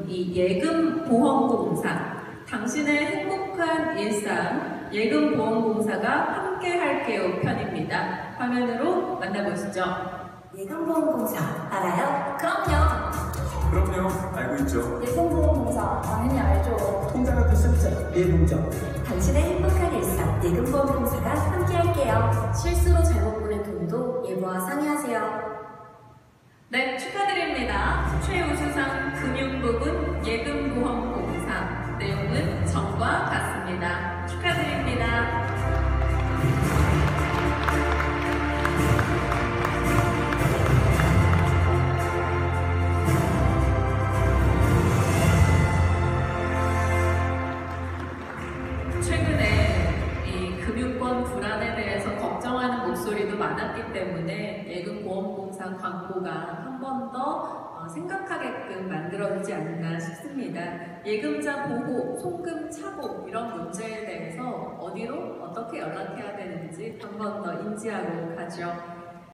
이 예금보험공사, 당신의 행복한 일상 예금보험공사가 함께할게요 편입니다. 화면으로 만나보시죠. 예금보험공사 알아요? 그럼요, 알고 있죠. 예금보험공사 당연히 알죠. 통장을 뺐었죠. 예금적. 당신의 행복한 일상 예금보험공사가 함께할게요. 실수로 잘못 보낸 돈도 예보와 상의하세요. 네, 축하드립니다. 최우수상 금융부분 예금보험공사. 내용은 전과 같습니다. 축하드립니다. 최근에 이 금융권 불안에 대해서 걱정하는 목소리도 많았기 때문에 예금보험공사 광고가 한 번 더 생각하게끔 만들어지지 않나 싶습니다. 예금자 보호, 송금 착오 이런 문제에 대해서 어디로 어떻게 연락해야 되는지 한 번 더 인지하고 가죠.